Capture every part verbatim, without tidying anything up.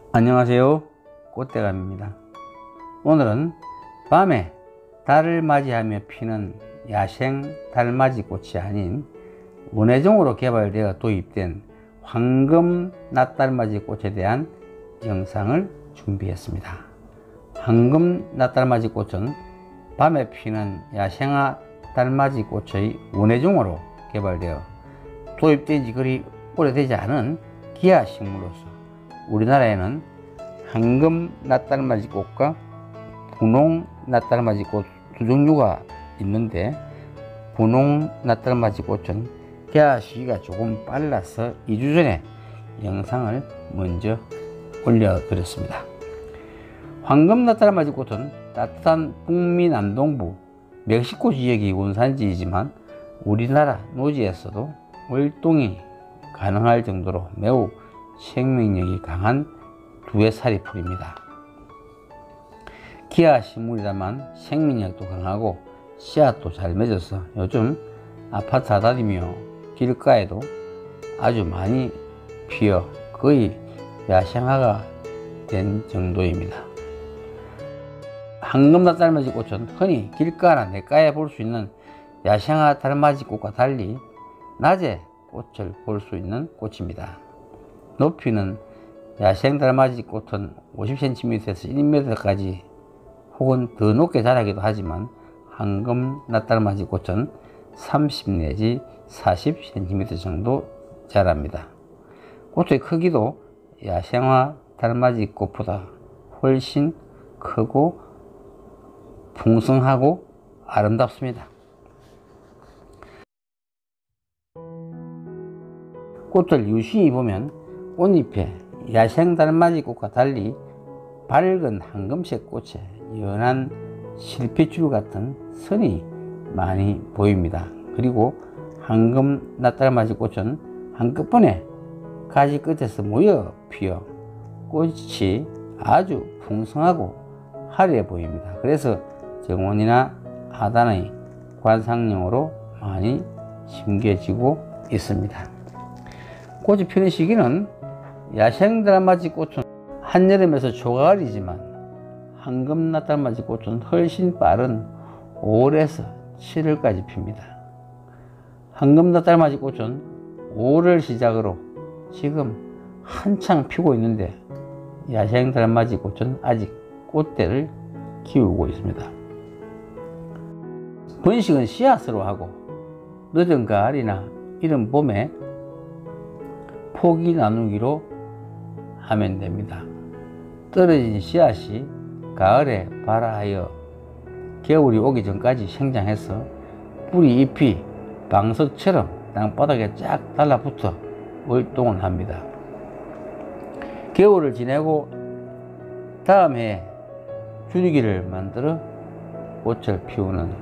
안녕하세요, 꽃대감입니다. 오늘은 밤에 달을 맞이하며 피는 야생 달맞이 꽃이 아닌 원예종으로 개발되어 도입된 황금 낫달맞이 꽃에 대한 영상을 준비했습니다. 황금 낫달맞이 꽃은 밤에 피는 야생화 달맞이 꽃의 원예종으로 개발되어 도입된 지 그리 오래되지 않은 기하식물로서 우리나라에는 황금 낫달맞이 꽃과 분홍 낫달맞이 꽃 두 종류가 있는데, 분홍 낫달맞이 꽃은 개화 시기가 조금 빨라서 이 주 전에 영상을 먼저 올려드렸습니다. 황금 낫달맞이 꽃은 따뜻한 북미 남동부 멕시코 지역이 원산지이지만 우리나라 노지에서도 월동이 가능할 정도로 매우 생명력이 강한 두해살이 풀입니다. 기하식물이다만 생명력도 강하고 씨앗도 잘 맺어서 요즘 아파트 하단이며 길가에도 아주 많이 피어 거의 야생화가 된 정도입니다. 황금 낫달맞이 꽃은 흔히 길가나 냇가에 볼 수 있는 야생화 달맞이 꽃과 달리 낮에 꽃을 볼 수 있는 꽃입니다. 높이는 야생 달맞이 꽃은 오십 센티미터에서 일 미터까지 혹은 더 높게 자라기도 하지만 황금 낫달맞이 꽃은 삼십 내지 사십 센티미터 정도 자랍니다. 꽃의 크기도 야생화 달맞이 꽃보다 훨씬 크고 풍성하고 아름답습니다. 꽃을 유심히 보면 꽃잎에 야생 달맞이 꽃과 달리 밝은 황금색 꽃에 연한 실핏줄 같은 선이 많이 보입니다. 그리고 황금 낫달맞이 꽃은 한꺼번에 가지 끝에서 모여 피어 꽃이 아주 풍성하고 화려해 보입니다. 그래서 정원이나 하단의 관상용으로 많이 심겨지고 있습니다. 꽃이 피는 시기는 야생 달맞이 꽃은 한여름에서 초가을이지만 황금 낫달맞이 꽃은 훨씬 빠른 오월에서 칠월까지 핍니다. 황금 낫달맞이 꽃은 오월을 시작으로 지금 한창 피고 있는데, 야생 달맞이 꽃은 아직 꽃대를 키우고 있습니다. 번식은 씨앗으로 하고 늦은 가을이나 이른 봄에 포기 나누기로 하면 됩니다. 떨어진 씨앗이 가을에 발아하여 겨울이 오기 전까지 생장해서 뿌리 잎이 방석처럼 땅바닥에 쫙 달라붙어 월동을 합니다. 겨울을 지내고 다음 해에 줄기를 만들어 꽃을 피우는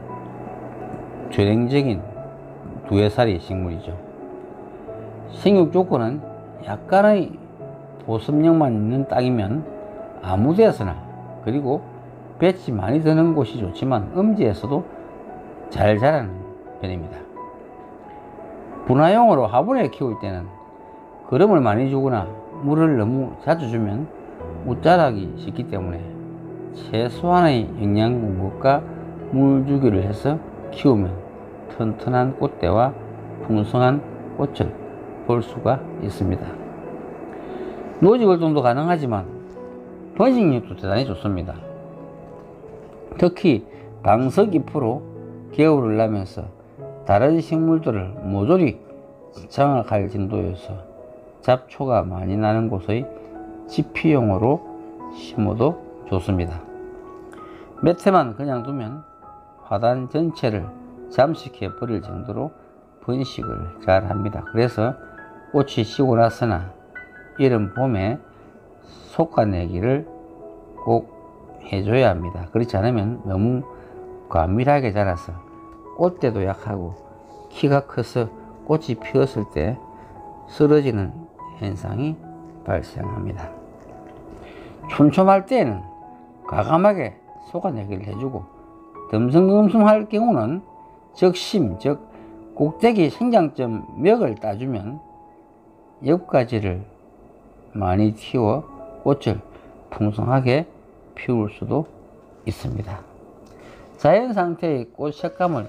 전형적인 두해살이 식물이죠. 생육 조건은 약간의 보습력만 있는 땅이면 아무 데서나, 그리고 볕이 많이 드는 곳이 좋지만 음지에서도 잘 자라는 편입니다. 분화용으로 화분에 키울 때는 거름을 많이 주거나 물을 너무 자주 주면 못 자라기 쉽기 때문에 최소한의 영양 공급과 물 주기를 해서 키우면 튼튼한 꽃대와 풍성한 꽃을 볼 수가 있습니다. 노지 활동도 가능하지만 번식력도 대단히 좋습니다. 특히 방석 잎으로 겨울을 나면서 다른 식물들을 모조리 장악할 정도여서 잡초가 많이 나는 곳의 지피용으로 심어도 좋습니다. 몇 해만 그냥 두면 화단 전체를 잠식해 버릴 정도로 번식을 잘 합니다. 그래서 꽃이 지고 나서나 이른 봄에 솎아내기를 꼭 해줘야 합니다. 그렇지 않으면 너무 과밀하게 자라서 꽃대도 약하고 키가 커서 꽃이 피었을 때 쓰러지는 현상이 발생합니다. 촘촘할 때는 과감하게 솎아내기를 해주고, 듬성듬성할 경우는 적심, 즉 꼭대기 생장점 멱을 따주면 옆가지를 많이 틔워 꽃을 풍성하게 피울 수도 있습니다. 자연 상태의 꽃 색감을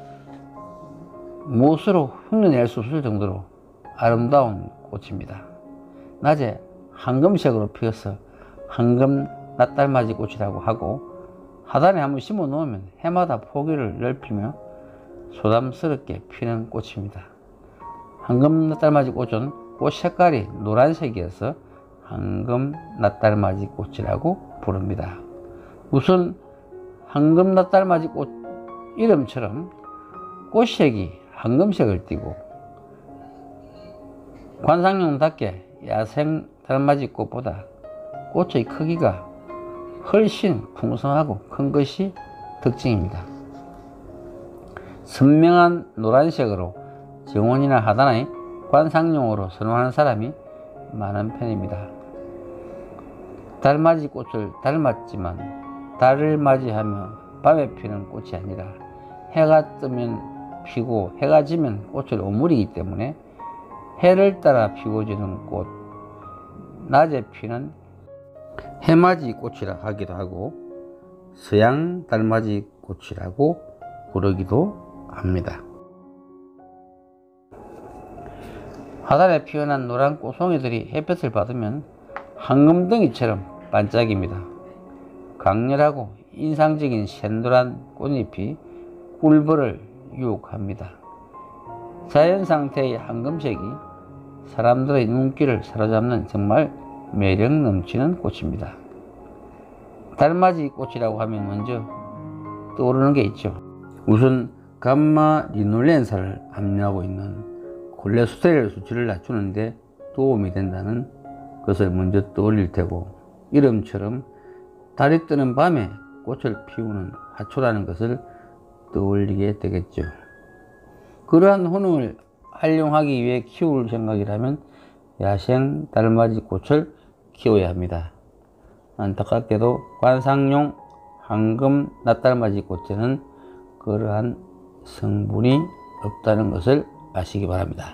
못으로 흉내낼 수 없을 정도로 아름다운 꽃입니다. 낮에 황금색으로 피어서 황금 낫달맞이 꽃이라고 하고, 하단에 한번 심어 놓으면 해마다 포기를 넓히며 소담스럽게 피는 꽃입니다. 황금 낫달맞이 꽃은 꽃 색깔이 노란색이어서 황금 낫달맞이 꽃이라고 부릅니다. 우선 황금 낫달맞이 꽃 이름처럼 꽃색이 황금색을 띠고 관상용답게 야생 달맞이 꽃보다 꽃의 크기가 훨씬 풍성하고 큰 것이 특징입니다. 선명한 노란색으로 정원이나 하단의 관상용으로 선호하는 사람이 많은 편입니다. 달맞이 꽃을 닮았지만 달을 맞이하며 밤에 피는 꽃이 아니라 해가 뜨면 피고 해가 지면 꽃을 오므리기 때문에 해를 따라 피워지는 꽃, 낮에 피는 해맞이 꽃이라 하기도 하고 서양 달맞이 꽃이라고 부르기도 합니다. 하단에 피어난 노란 꽃송이들이 햇볕을 받으면 황금덩이처럼 반짝입니다. 강렬하고 인상적인 샛노란 꽃잎이 꿀벌을 유혹합니다. 자연 상태의 황금색이 사람들의 눈길을 사로잡는 정말 매력 넘치는 꽃입니다. 달맞이 꽃이라고 하면 먼저 떠오르는 게 있죠. 우선 감마 리놀렌산을 함유하고 있는 콜레스테롤 수치를 낮추는데 도움이 된다는 것을 먼저 떠올릴 테고, 이름처럼 달이 뜨는 밤에 꽃을 피우는 화초라는 것을 떠올리게 되겠죠. 그러한 효능을 활용하기 위해 키울 생각이라면 야생 달맞이 꽃을 키워야 합니다. 안타깝게도 관상용 황금 낫달맞이 꽃에는 그러한 성분이 없다는 것을 아시기 바랍니다.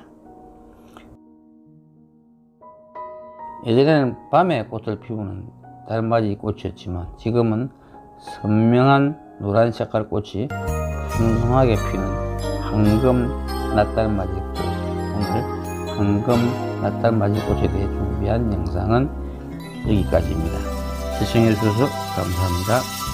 예전에는 밤에 꽃을 피우는 달맞이 꽃이었지만 지금은 선명한 노란 색깔 꽃이 풍성하게 피는 황금 낫달맞이 꽃. 오늘 황금 낫달맞이 꽃에 대해 준비한 영상은 여기까지입니다. 시청해 주셔서 감사합니다.